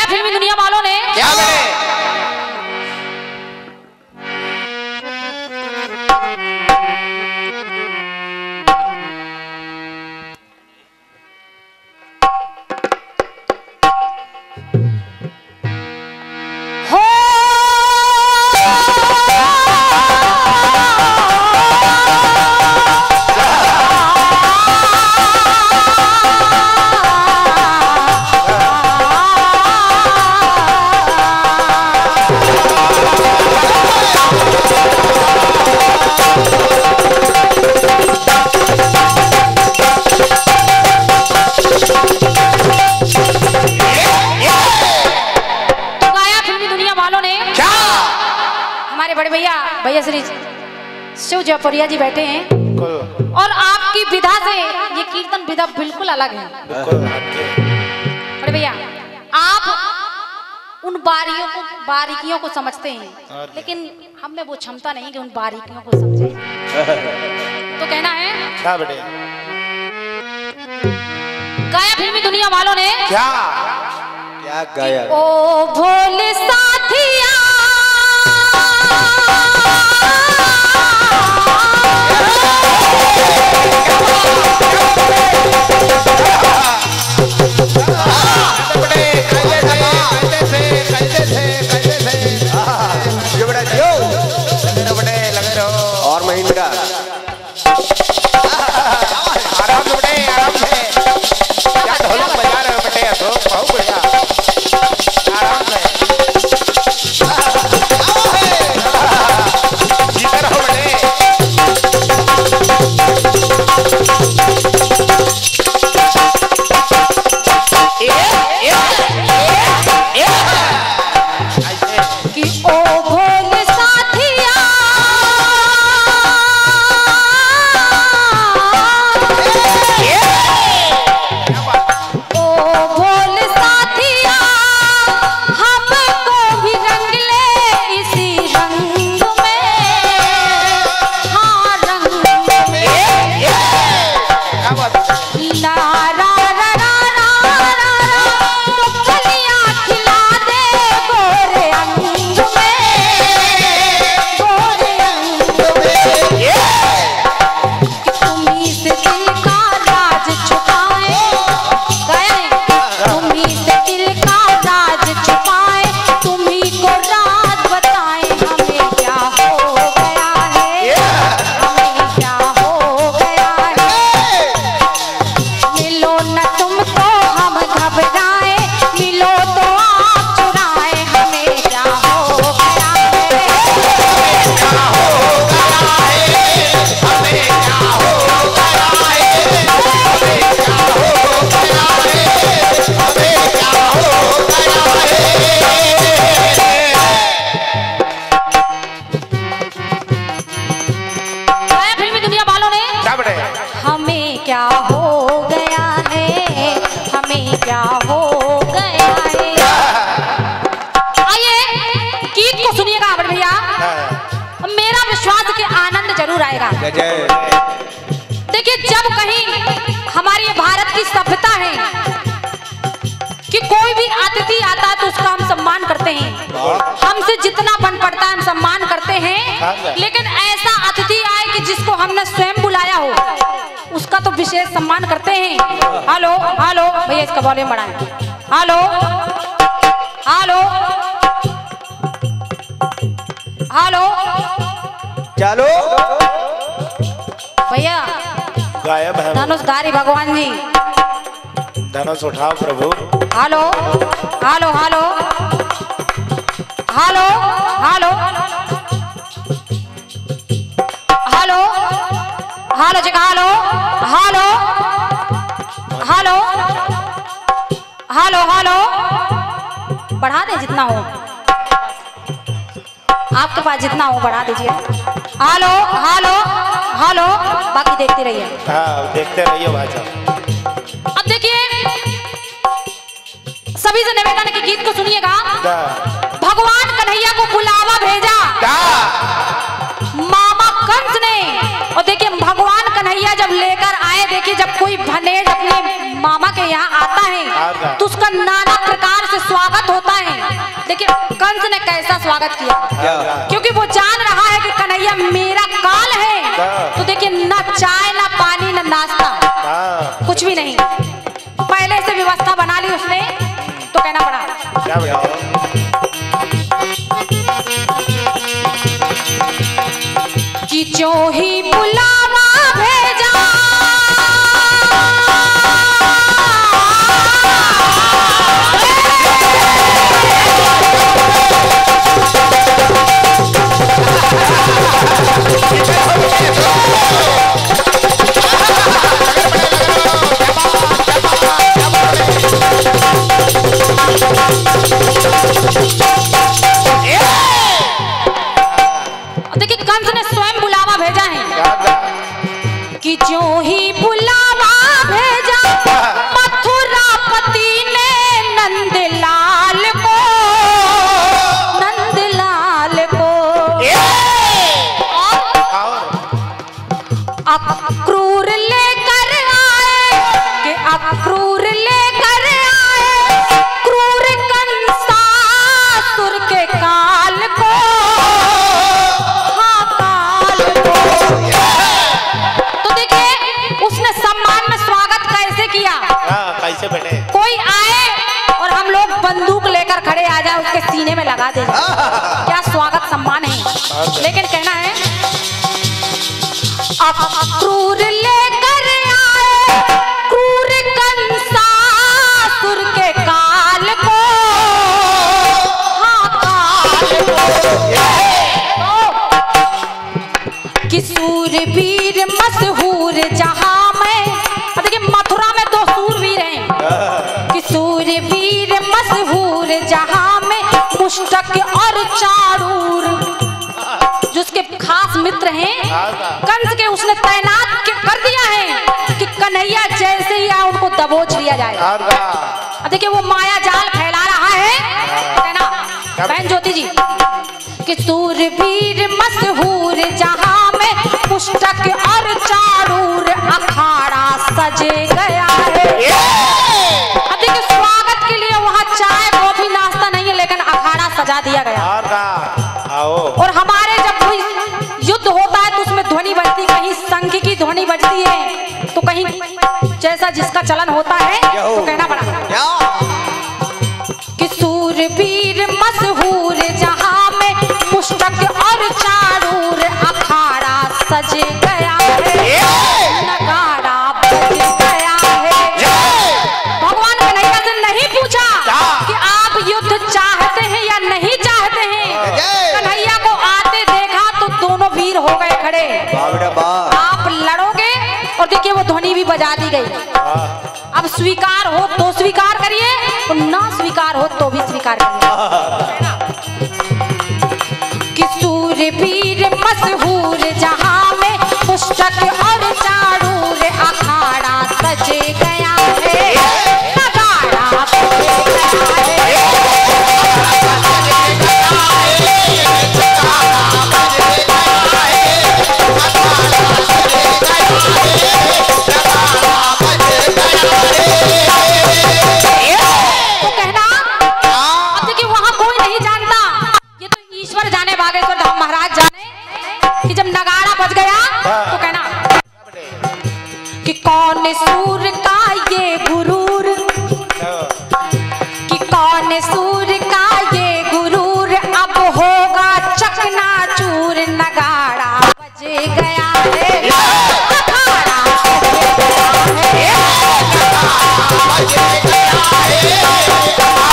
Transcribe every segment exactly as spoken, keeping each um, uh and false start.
गाया फिल्मी दुनिया वालों ने। क्या बने? शिव जयपुरिया जी बैठे हैं और आपकी विधा से ये कीर्तन विधा बिल्कुल अलग है। अरे भैया आप उन बारियों को बारीकियों को समझते हैं, लेकिन हम में वो क्षमता नहीं कि उन बारीकियों को समझे। तो कहना है क्या बेटे? गाया फिल्मी दुनिया वालों ने। क्या क्या गाया? ओ भोले साथिया और महिंद्रा आराम से बेटे, आराम से। क्या ढोलक बजा रहे हो बेटे? तो बहुत बढ़िया, आराम से जीते रहो बेटे। कि ओ भोले साथिया देखिए, जब कहीं हमारी भारत की सभ्यता है कि कोई भी अतिथि आता है तो उसका हम सम्मान करते हैं, हमसे जितना बन पड़ता है हम सम्मान करते हैं, लेकिन ऐसा अतिथि आए कि जिसको हमने स्वयं बुलाया हो उसका तो विशेष सम्मान करते हैं। हेलो हेलो भैया, इसका वॉल्यूम बढ़ाएं। हेलो हेलो हेलो चलो भैया, गायब है धनुषधारी भगवान जी, धनुष उठाओ प्रभु। Hello hello hello hello hello hello hello जगह hello hello hello hello hello बढ़ा दें जितना हो, आपके पास जितना हो बढ़ा दीजिए। हेलो हेलो हेलो, बाकी देखते रहिए। हाँ देखते रहिए भाई साहब। अब देखिए, सभी से निवेदन के गीत को सुनिएगा। भगवान कन्हैया को बुलावा भेजा मामा कंस ने, और देखिए भगवान कन्हैया जब लेकर आए, देखिए जब कोई भनेज अपने मामा के यहाँ आता है तो उसका नाना प्रकार से स्वागत होता है। लेकिन कंस ने कैसा स्वागत किया, क्योंकि वो जान रहा है कि कन्हैया मेरा काल है। तो देखिए ना चाय ना पानी ना नाश्ता, कुछ भी नहीं, पहले से व्यवस्था बना ली उसने। तो कहना पड़ा क्या भैया? कि जो ही बुलावा भेजा देखिए कंस ने स्वयं बुलावा भेजा है कि जो ही बुलावा भेजा मथुरापति ने नंदलाल को, नंदलाल को अक्रूर लेकर आए कि अक्रूर लेकर आए क्रूर कंसासुर के काल को, हाँ काल को। तो देखिए उसने सम्मान में स्वागत कैसे किया। हाँ, कैसे बैठे? कोई आए और हम लोग बंदूक लेकर खड़े आ जाए उसके सीने में लगा दे, क्या स्वागत सम्मान है। लेकिन कहना है अक्रूर लेकर आए क्रूर कंसासुर के काल को, हाँ काल को। कि सूरवीर मशहूर जहां में, देखिए मथुरा में दो सूरवीर हैं, कि सूरवीर मशहूर जहां में मुष्टक और चारूर, जो उसके खास मित्र हैं कंस के, उसने तैनात कर दिया है कि कन्हैया जैसे ही आए उनको दबोच लिया जाए। अब देखिए वो माया जाल फैला रहा है ना बहन ज्योति जी, कि सूरवीर मशहूर जहां में मुष्टक और चारूर अखाड़ा सजे गया है। अब देखिए स्वागत के लिए वहाँ चाय कॉफी नाश्ता नहीं है, लेकिन अखाड़ा सजा दिया गया। और हमारे जब कोई युद्ध होता है तो उसमें ध्वनि बजती, कहीं शंख की ध्वनि बजती है तो कहीं जैसा जिसका चलन होता है। तो कहना पड़ा कि सूरवीर मशहूर जहां में मुष्टक और चारूर अखाड़ा सज गया है, नगाड़ा बज गया है। भगवान कन्हैया से नहीं पूछा कि आप युद्ध चाहते हैं या नहीं चाहते हैं। कन्हैया को आते देखा तो दोनों वीर हो गए खड़े, आप लड़ोगे, और देखिए वो ध्वनि भी बजा दी गई। अब स्वीकार हो तो स्वीकार करिए, और ना स्वीकार हो तो भी स्वीकार करिए। कि सूरवीर मशहूर जहां में मुष्टक और चारूर अखाड़ा सज गया है, नगाड़ा बज गया है। तो कहना अब देखिए वहां कोई नहीं जानता, ये तो ईश्वर जाने, बागेश्वर धाम महाराज जाने, कि जब नगाड़ा बज गया तो कहना कि कौन सूर का ये गुरूर, कि कौन सूर का ये गुरूर, अब होगा चकनाचूर, नगाड़ा बज गया है, नगाड़ा बज गया है।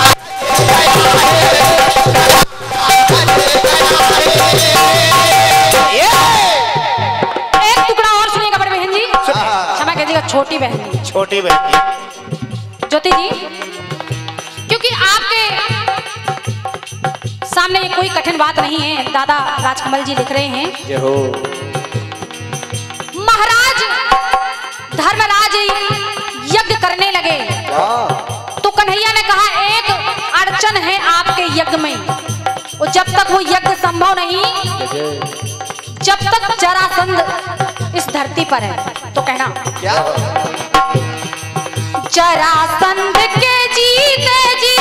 एक टुकड़ा और सुनिएगा बड़े बहन जी, क्षमा कीजिएगा छोटी बहन जी, छोटी बहन ज्योति जी, क्योंकि आपके सामने ये कोई कठिन बात नहीं है। दादा राजकमल जी लिख रहे हैं, जय हो। महाराज धर्मराज यज्ञ करने लगे तो कन्हैया ने कहा एक अड़चन है आपके यज्ञ में, और जब तक वो यज्ञ संभव नहीं, जब तक जरासंध इस धरती पर है। तो कहना क्या? जरासंध के जीते जी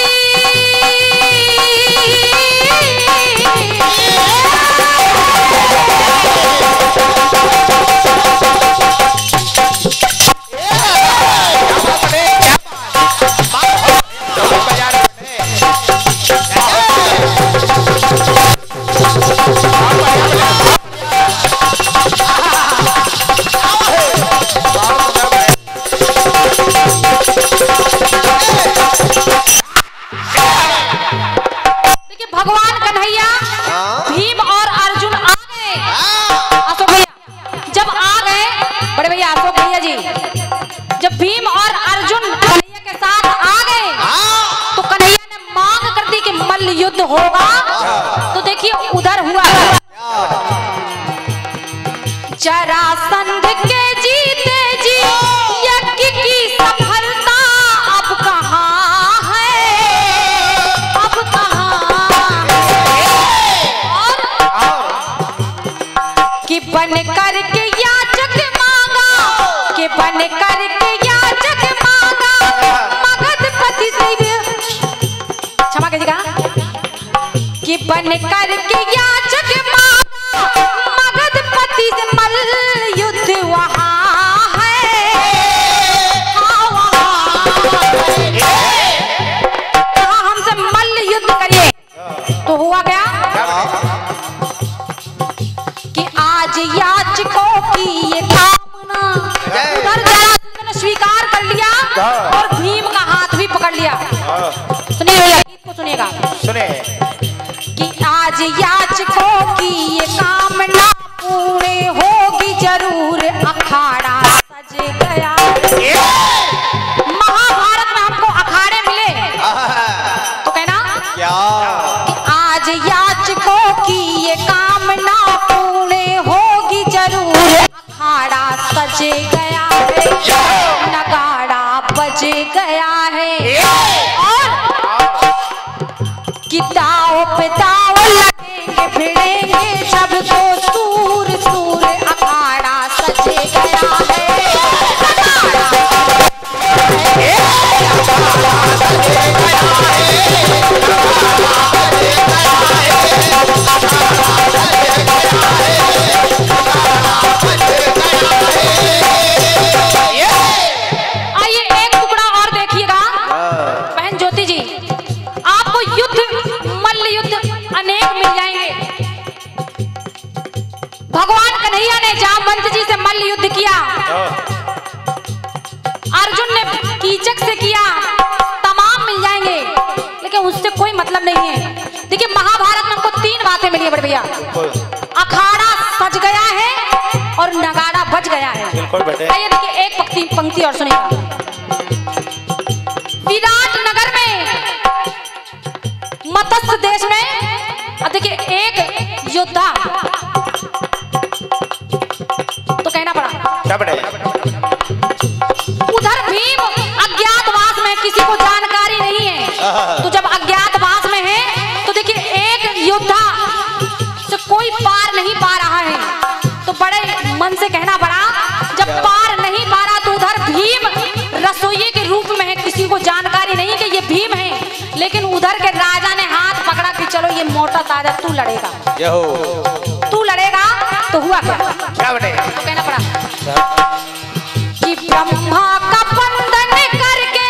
भगवान कन्हैया भीम और अर्जुन आ गए। अशोक भैया जब आ गए, बड़े भैया अशोक भैया जी, जब भीम और अर्जुन कन्हैया के साथ आ गए तो कन्हैया ने मांग कर दी कि मल्ल युद्ध होगा। तो देखिए उधर हुआ जरासंध के जीते जी यज्ञ की सफलता अब कहाँ है, अब कहाँ कि बन करके याचक मांगा, कि बन करके याचक मांगा मगधपति से क्षमा कीजिएगा, कि बन करके याचक मांगा मगधपति से मल्ल युद्ध वहाँ है, हाँ वहाँ कहा हमसे मल्ल युद्ध करिए। तो हुआ क्या कि आज याचकों की ये कामना, उधर जरासंध ने स्वीकार कर लिया और भीम का हाथ भी पकड़ लिया। सुनिए भैया गीत को सुनिएगा, सुने कि आज याचकों की ये कामना पूरे होगी जरूर, अखाड़ा सज गया। महाभारत में हमको अखाड़े मिले तो कहना क्या कि आज याचकों की ये कामना पूरे होगी जरूर, अखाड़ा सज गया है, नगाड़ा बज गया है और कि दाव पे दाव लगेंगे भिड़ेंगे सबको सूर सूर, अखाड़ा सज गया है, आइए एक टुकड़ा और देखिएगा बहन ज्योति जी, आपको युद्ध मल्ल युद्ध अनेक मिल जाएंगे। भगवान कन्हैया ने जामवंत जी से मल्ल युद्ध किया, अर्जुन ने कीचक से किया, तमाम मिल जाएंगे, लेकिन उससे कोई मतलब नहीं है। देखिए महाभारत में हमको तीन बातें मिली है बड़े भैया, अखाड़ा सज गया है और नगाड़ा बज गया है। आइए देखिए एक पंक्ति पंक्ति और सुनिएगा। विराट नगर में मत्स्य देश में अब देखिए एक योद्धा, तो कहना पड़ा क्या बड़े उधर भीम अज्ञातवास में, किसी को जानकारी नहीं है। तो जब अज्ञातवास में है तो देखिए एक योद्धा से कोई पार नहीं पा रहा है, तो बड़े मन से कहना पड़ा, जब पार नहीं पा रहा तो उधर भीम रसोई के रूप में है, किसी को जानकारी नहीं कि ये भीम है, लेकिन उधर के राजा ने हाथ पकड़ा कि चलो ये मोटा ताजा तू लड़ेगा, तू लड़ेगा। तो हुआ क्या क्या बड़े तो कहना पड़ा कि ब्रह्मा का बंधन करके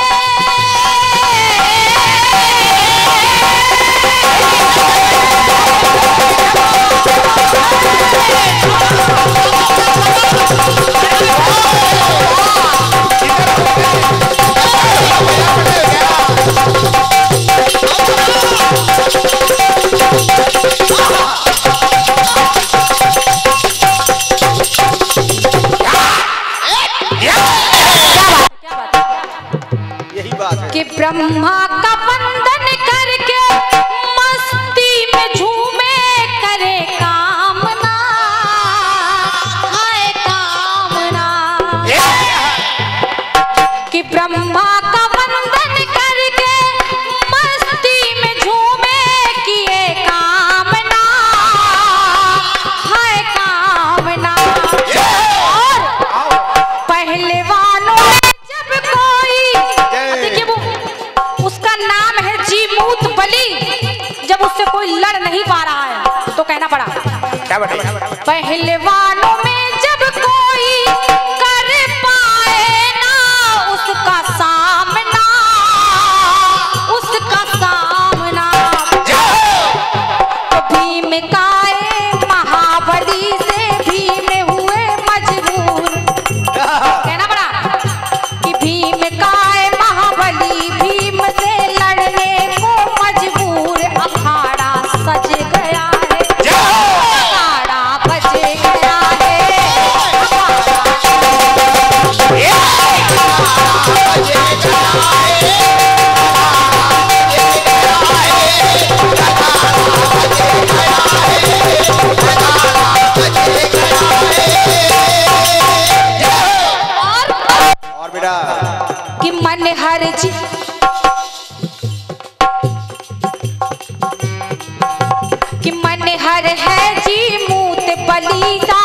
कि ब्रह्मा का बंधन करके मस्ती में झूमे करे कामना, हाय कामना, कि ब्रह्मा का बंधन करके मस्ती में झूमे किए कामना, हाय कामना। और पहलवानों ने जब बेटे? पहलवानों में जब कोई कर पाए ना उसका सामना, उसका सामना, तो भीम काए महाबली से भीम हुए मजबूर। कहना पड़ा कि भीम काए महाबली भीम से लड़ने को मजबूर। अखाड़ा सज गया है, अखाड़ा बज गया है, और बेटा कि मन हर जी कि मन हर है जी मूत बलीसा।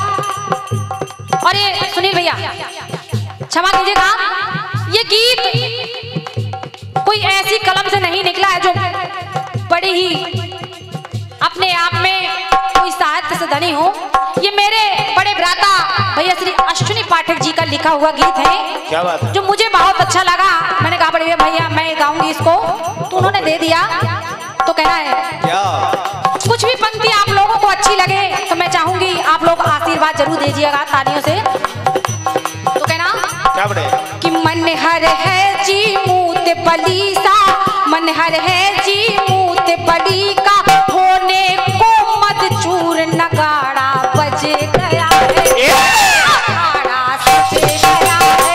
और ये सुनील भैया क्षमा कीजिएगा, ये गीत कोई ऐसी कलम से नहीं निकला है जो बड़ी ही अपने आप में कोई साहित्य से धनी हो। ये मेरे बड़े भ्राता भैया श्री अश्विनी पाठक जी का लिखा हुआ गीत है। क्या बात है? जो मुझे बहुत अच्छा लगा। मैंने कहा बड़े भैया मैं गाऊंगी इसको, तो उन्होंने दे दिया। तो कहना है क्या कुछ भी पंक्ति आप लोगों को अच्छी लगे तो मैं चाहूंगी आप लोग आशीर्वाद जरूर दीजिएगा तालियों से। तो कहना क्या बेटे? कि मन हर है जी मूत बली सा, मन हर है जी मूत बली का, होने को मत चूर नगाड़ा बज गया है, अखाड़ा सज गया है।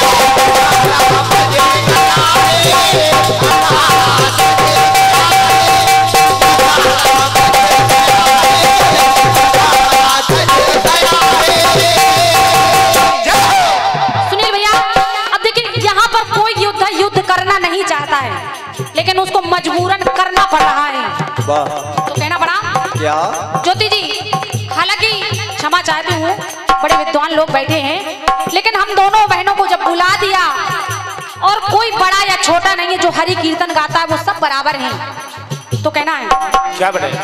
सुनील भैया अब देखिए यहाँ पर कोई युद्ध युद्ध करना नहीं चाहता है, लेकिन उसको मजबूरन करना पड़ रहा है। वाह, तो कहना पड़ा क्या ज्योति जी, हालांकि क्षमा चाहती हूँ बड़े विद्वान लोग बैठे हैं, लेकिन हम दोनों बहनों को जब बुला दिया और कोई बड़ा या छोटा नहीं है, जो हरि कीर्तन गाता है वो सब बराबर हैं। तो कहना है क्या बेटे?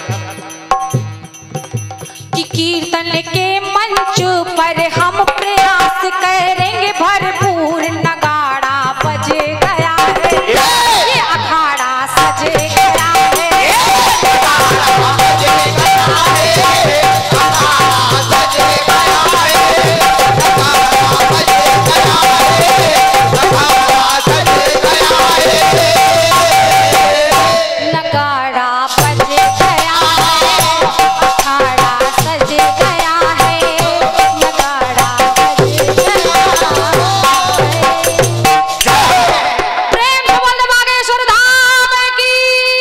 कि कीर्तन के मंच पर हम प्रयास करेंगे भरपूर, नगाड़ा बज गया है, ये अखाड़ा सज गया है। नगाड़ा बज गया है, अखाड़ा सज गया है, नगाड़ा बज गया है। प्रेम से बोल दो बागेश्वर धाम की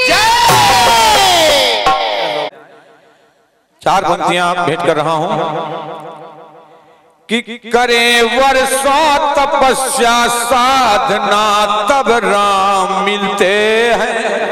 चार पंक्तियां भेंट कर रहा हूं कि करें वर्षों तपस्या साधना तब राम मिलते हैं,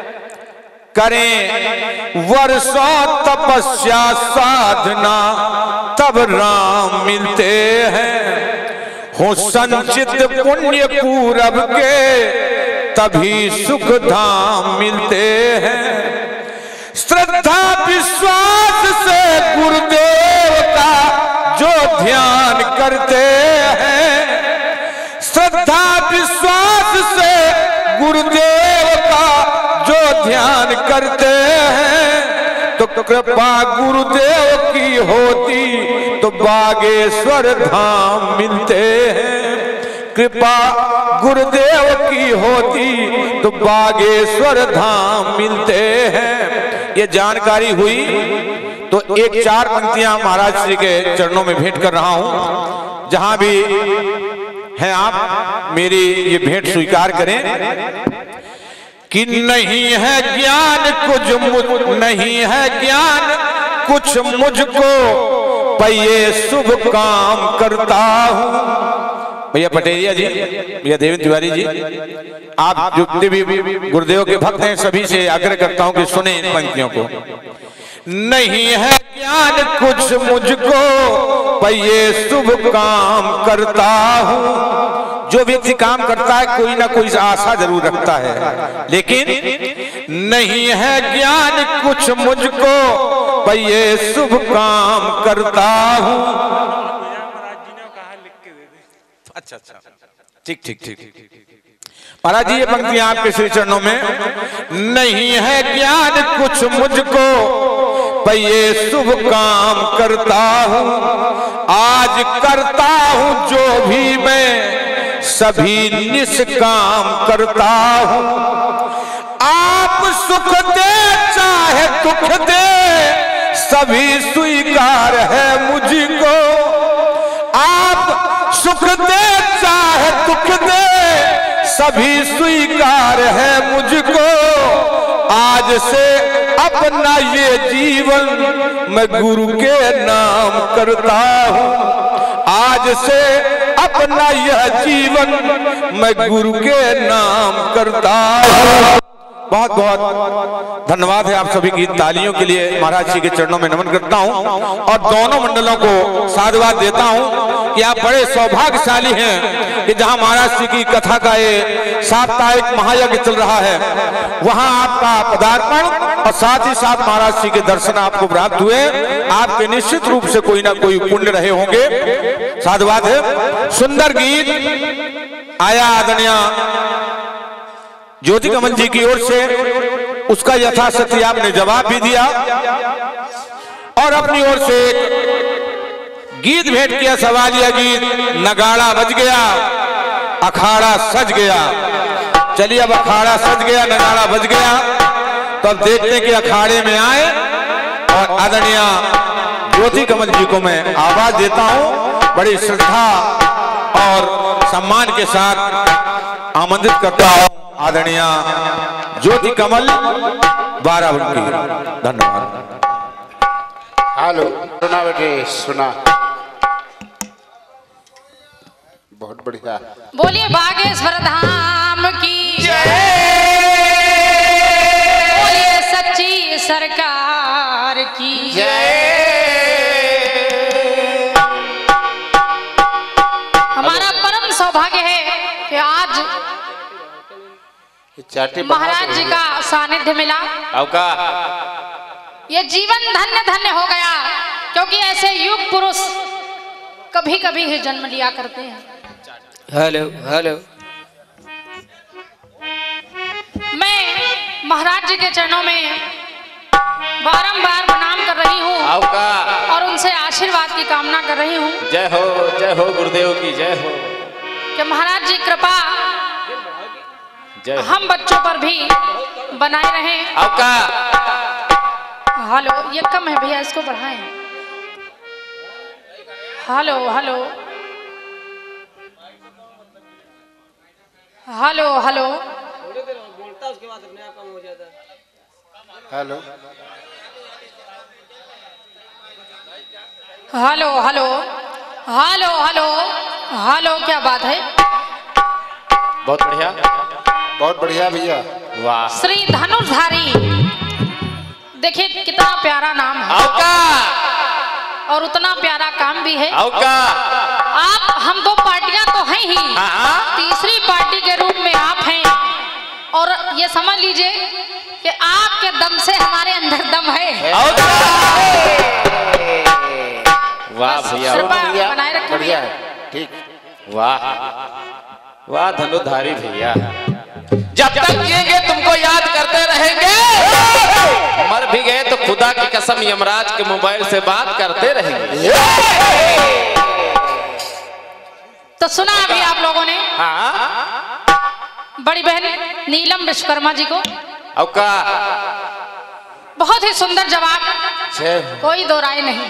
करें वर्षों तपस्या साधना तब राम मिलते हैं, हो संचित पुण्य पूरब के तभी सुख धाम मिलते हैं। श्रद्धा विश्वास से गुरुदेव का जो ध्यान करते हैं, श्रद्धा विश्वास से गुरुदेव का जो ध्यान करते हैं, तो कृपा गुरुदेव की होती तो बागेश्वर धाम मिलते हैं, कृपा गुरुदेव की होती तो बागेश्वर धाम मिलते हैं। ये जानकारी हुई तो एक चार पंक्तियां महाराज श्री के चरणों में भेंट कर रहा हूं। जहां भी हैं आप मेरी ये भेंट स्वीकार करें कि नहीं है ज्ञान कुछ मुझ नहीं है ज्ञान कुछ मुझको, पर ये शुभ काम करता हूं। भैया पटेरिया जी, भैया देवेंद्र तिवारी जी, आप जितने भी गुरुदेव के भक्त हैं सभी से आग्रह करता हूं कि सुने इन पंक्तियों को। नहीं है ज्ञान कुछ मुझको, पर ये शुभ काम करता हूं। जो व्यक्ति काम करता है कोई ना कोई आशा जरूर रखता है, लेकिन नहीं है ज्ञान कुछ मुझको, पर ये शुभ काम करता हूँ। अच्छा अच्छा ठीक ठीक ठीक महाराज जी, ये पंक्तियां आपके श्री चरणों में। नहीं है ज्ञान कुछ मुझको पर ये शुभ काम करता हूँ, आज करता हूँ जो भी मैं सभी निष्काम करता हूँ। आप सुख दे चाहे दुख दे सभी स्वीकार है मुझको, आप सुख दे चाहे दुख दे सभी स्वीकार है मुझको। आज से अपना ये जीवन मैं गुरु के नाम करता हूँ, आज से अपना यह जीवन मैं गुरु के नाम करता हूँ। बहुत बहुत धन्यवाद है आप सभी की तालियों के लिए। महाराज जी के चरणों में नमन करता हूं और दोनों मंडलों को साधुवाद देता हूं कि आप बड़े सौभाग्यशाली हैं कि जहां महाराज जी की कथा का ये साप्ताहिक महायज्ञ चल रहा है, वहां आपका पदार्पण और साथ ही साथ महाराज जी के दर्शन आपको प्राप्त हुए। आपके निश्चित रूप से कोई ना कोई पुण्य रहे होंगे। साधुवाद है। सुंदर गीत आया आदरणीय ज्योति कमल जी की ओर से, उसका यथाशक्ति आपने जवाब भी दिया और अपनी ओर से एक गीत भेंट किया। सवालिया गीत नगाड़ा बज गया, अखाड़ा सज गया। चलिए अब अखाड़ा सज गया, नगाड़ा बज गया, तो अब देखते हैं कि अखाड़े में आए और आदरणीय ज्योति कमल जी को मैं आवाज देता हूं। बड़ी श्रद्धा और सम्मान के साथ आमंत्रित करता हूं आदरणीय ज्योति कमल बाराबंकी। धन्यवाद। हेलो, सुना बेटे सुना, बहुत बढ़िया। बोलिए बागेश्वर धाम की जय, बोलिए सच्ची सरकार की जय। हमारा परम सौभाग्य है कि आज महाराज जी का सानिध्य मिला। आपका ये जीवन धन्य धन्य हो गया, क्योंकि ऐसे युग पुरुष कभी कभी ही जन्म लिया करते हैं। हेलो हेलो, मैं महाराज जी के चरणों में बारंबार प्रणाम कर रही हूँ आपका और उनसे आशीर्वाद की कामना कर रही हूँ। जय हो, जय हो गुरुदेव की जय हो। कि महाराज जी कृपा जय हम बच्चों पर भी बनाए रहें। आपका हेलो, ये कम है भैया, इसको बढ़ाएं। Hello hello hello hello hello hello hello hello hello hello, क्या बात है। बहुत बढ़िया, बहुत बढ़िया भैया। वाह, श्री धनुर्धारी, देखिए कितना प्यारा नाम है आपका और उतना प्यारा काम भी है। आपका आप, हम दो पार्टियां तो हैं ही, तीसरी पार्टी के रूप में आप हैं। और ये समझ लीजिए कि आपके दम से हमारे अंदर दम है। वाह भैया, कृपा बनाए रखें बढ़िया, ठीक। वाह वाह धनुधारी भैया, जब तक जिएंगे तुमको याद करते रहेंगे, मर भी गए तो खुदा की कसम यमराज के मोबाइल से बात करते रहेंगे। तो सुना अभी आप लोगों ने हाँ, बड़ी बहन नीलम विश्वकर्मा जी को, आपका बहुत ही सुंदर जवाब, कोई दो राय नहीं।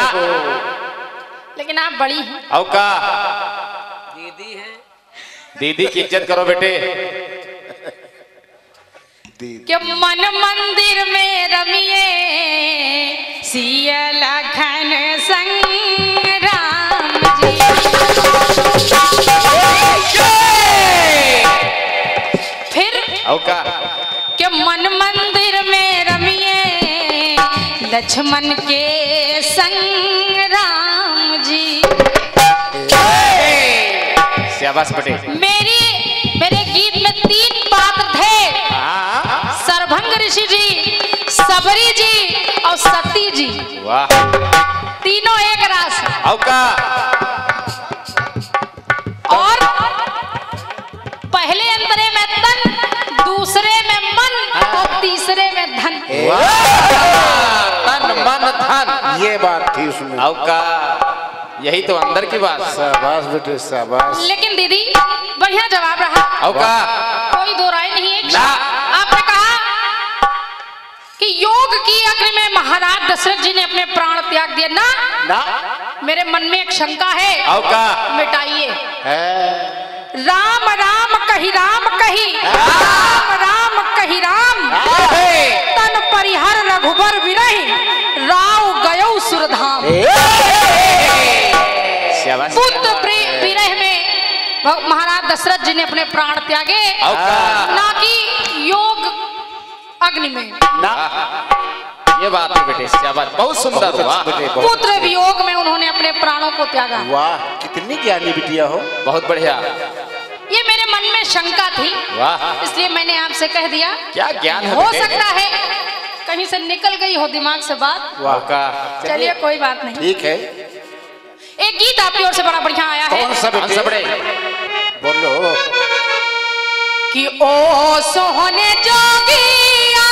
लेकिन आप बड़ी हैं, आपका दीदी है, दीदी की इज्जत करो बेटे। कि मन मंदिर में रमिए सिया लखन संग राम जी। फिर आपका कि मन मंदिर में रमिए लक्ष्मण के संग राम जी। शाबाश बेटे। मेरी मेरे गीत में तीन पात्र थे। सरभंग ऋषि जी, सबरी जी और सती जी, वाह, तीनों एक रास। औका और पहले अंतरे में तन, दूसरे में मन और तीसरे में धन। तन मन धन, ये बात थी उसमें। औका, यही तो अंदर की बात। शाबाश बेटे शाबाश। लेकिन दीदी बढ़िया जवाब रहा, औका, कोई दो राय नहीं है। ना। आपने कहा कि योग की अग्नि में महाराज दशरथ जी ने अपने प्राण त्याग दिए ना, ना मेरे मन में एक शंका है, औका, मिटाइए। है राम राम कही राम कही, राम राम कही राम, तन परिहर रघुबर विरहि, राव गयो सुरधाम। शाबाश। पुत्र प्रे- विरह में भग- महाराज दशरथ जी ने अपने प्राण त्यागे, औका, ना कि योग अग्नि में। ये बात है बेटे, शाबाश, बहुत सुंदर हुआ। पुत्र वियोग में उन्होंने अपने प्राणों को त्यागा। वाह, कितनी ज्ञानी बिटिया हो। बहुत बढ़िया। ये मेरे मन में शंका थी, वाह, इसलिए मैंने आपसे कह दिया। क्या ज्ञान है हो बेटे। सकता है कहीं से निकल गई हो दिमाग से बात। औका, चलिए कोई बात नहीं। ठीक है। एक गीत आपकी ओर से बड़ा बढ़िया आया है। कौन सा कौन सा बेटे? बड़े? बोलो। कि ओ सोहने जोगिया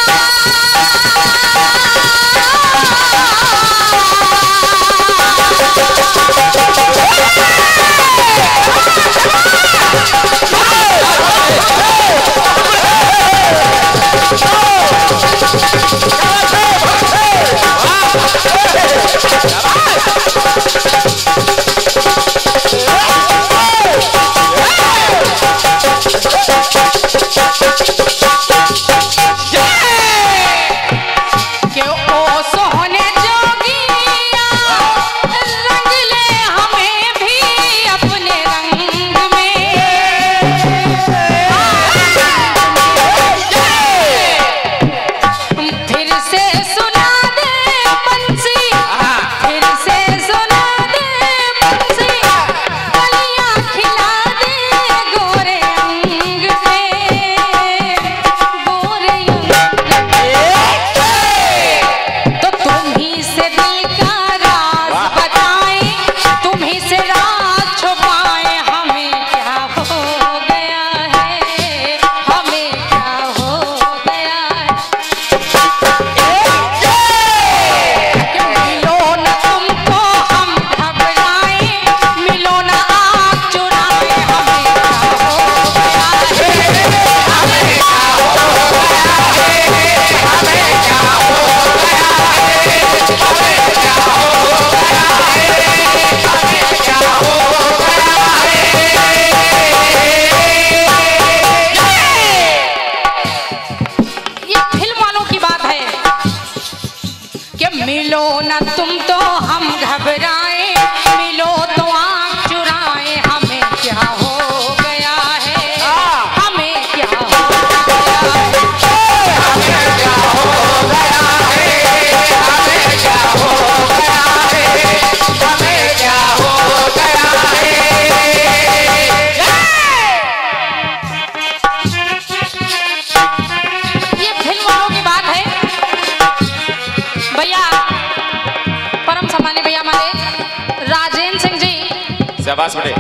शाबाश बेटे।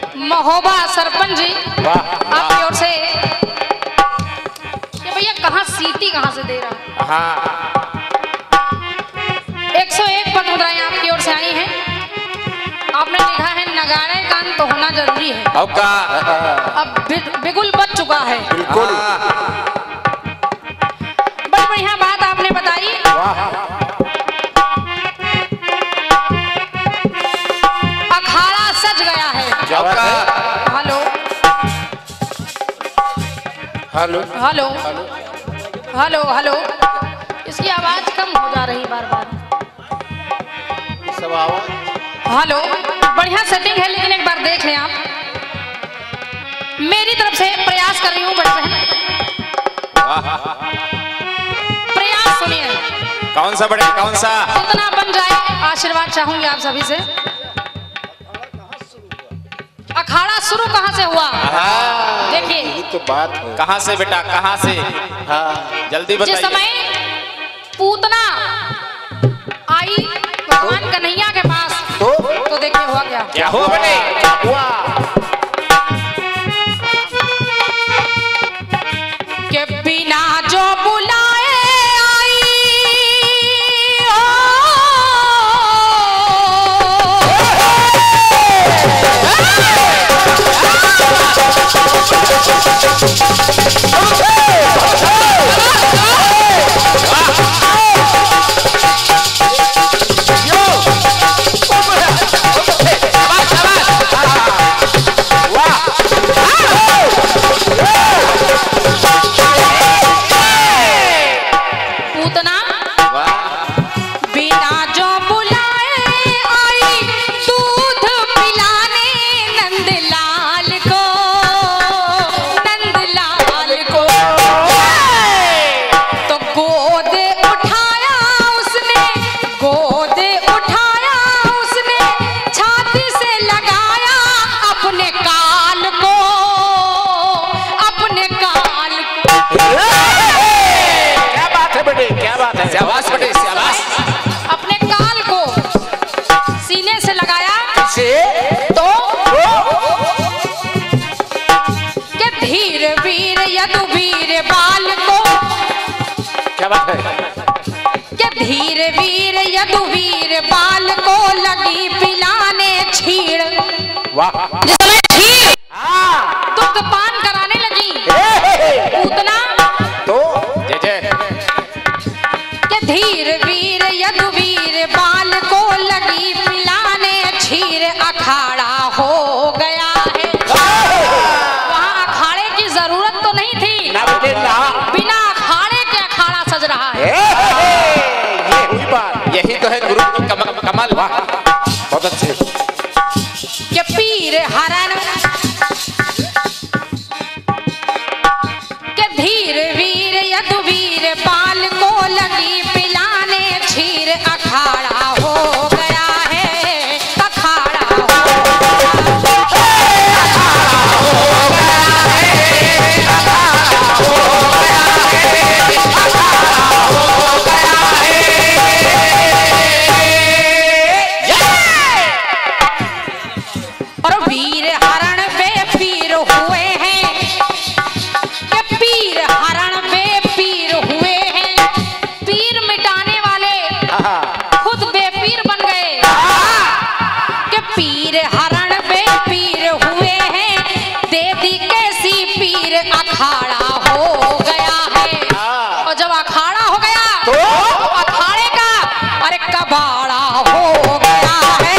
महोबा सरपंच जी आपकी ओर से ये भैया कहाँ सीटी कहाँ से दे रहा है। हाँ, एक सौ एक पद मुद्राएं आपकी ओर से आई हैं। आपने लिखा है नगाड़े कान तो होना जरूरी है। अब का अब बि- बिगुल बच चुका है। बिल्कुल। बड़ी बढ़िया बात आपने बताई। अखाड़ा सज गया है। क्या बात है? Hello hello hello hello hello इसकी आवाज कम हो जा रही बार बार। सब आवाज हेलो बढ़िया सेटिंग है लेकिन एक बार देख लें आप। मेरी तरफ से प्रयास कर रही हूँ बड़ी बहन। प्रयास सुनिए। कौन सा बड़े कौन सा? जितना बन जाए आशीर्वाद चाहूंगी आप सभी से। अखाड़ा शुरू कहाँ से हुआ देखिए। यही तो बात है। कहाँ से बेटा कहाँ से? हाँ जल्दी जिस बताइए। समय पूतना आई भगवान कन्हैया के पास, तो तो देखिए हुआ क्या। क्या हुआ बेटे? क्या हुआ? के बिना जो बुलाए आई पूतना बिना जो बुलाए आई दूध पिलाने नंदलाल को, नंदलाल को। तो गोद उठाया उसने, गोद उठाया उसने, छाती से लगाया अपने काल को, अपने काल को। क्या बात है बेटे? क्या बात है? शाबाश बेटे शाबाश। अपने काल को सीने से लगाया से तो के धीर वीर यदुवीर बाल को, क्या बात है? के धीर वीर यदुवीर बाल को लगी पिलाने छीड़, वाह! जिसमें छीड़ दुग्ध पान कराने लगी पूतना। तो जय जय। के धीर वीर यदुवीर बाल को लगी पिलाने छीर, अखाड़ा हो गया है। वहाँ अखाड़े की जरूरत तो नहीं थी, ना बेटे ना। बिना अखाड़े के अखाड़ा सज रहा है। ये हुई बात। यही तो है गुरु की कम, कमाल। वाह बहुत अच्छे। के पीर हरण के धीर वीर यदुवीर बाल को लगी पिलाने छीर, अखाड़ा हो गया है, अखाड़ा हो और वीर हरण पे पीर हुए हैं, के पीर हरण पे पीर हुए हैं, पीर मिटाने वाले खुद बेपीर बन गए। के पीर हरण पे पीर हुए हैं, देवी कैसी पीर, अखाड़ा हो गया है। और जब अखाड़ा हो गया तो अखाड़े का अरे कबाड़ा हो गया है।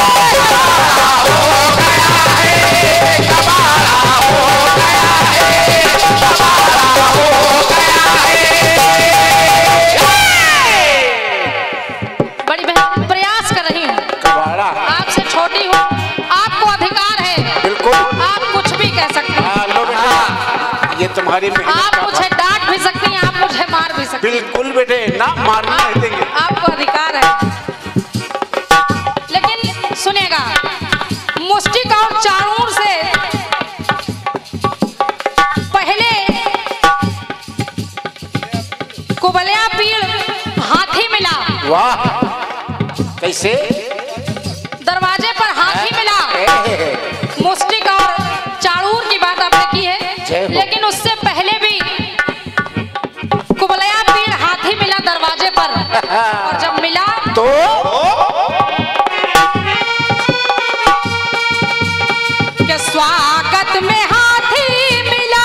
बड़ी बहन प्रयास कर रही हूँ, कबाड़ा। आपसे छोटी हूँ, आपको अधिकार है, बिल्कुल। आप कुछ भी कह सकती हैं, हाँ, लो बेटे, ये तुम्हारी मेहनत आप का मुझे फल। डांट भी सकती हैं, आप मुझे मार भी सकती हैं। बिल्कुल बेटे, ना मारने नहीं देंगे। आपको अधिकार है। लेकिन सुनेगा, मुष्टिक और चाणूर से पहले कुबलिया पीड़ हाथी मिला। वाह! कैसे? दरवाजे पर हाथी मिला। मुष्टिक और चाणूर की बात आपने की जय है, हो। लेकिन उससे पहले भी कुबलिया पीड़ हाथी मिला दरवाजे पर। और जब मिला तो के स्वागत में हाथी मिला,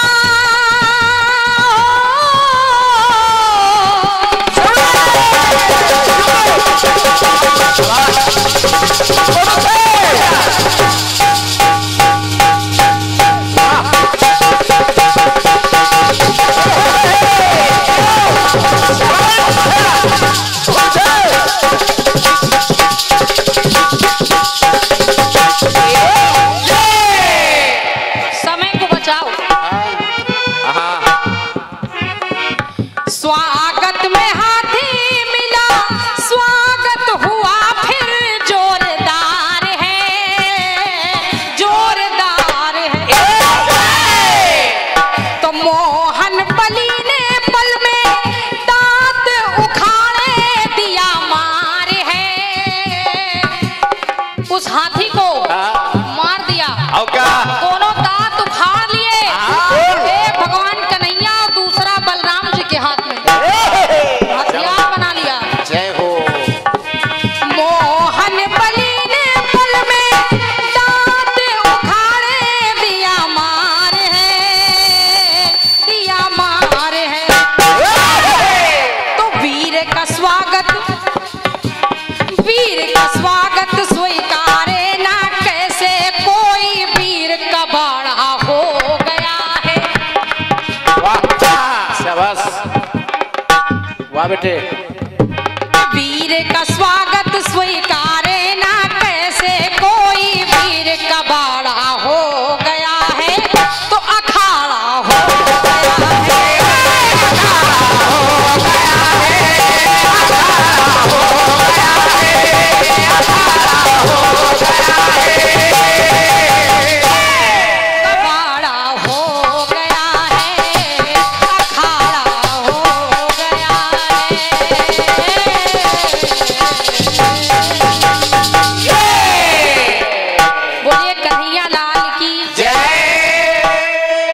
वाह बेटे। वीर का स्वागत स्वीकार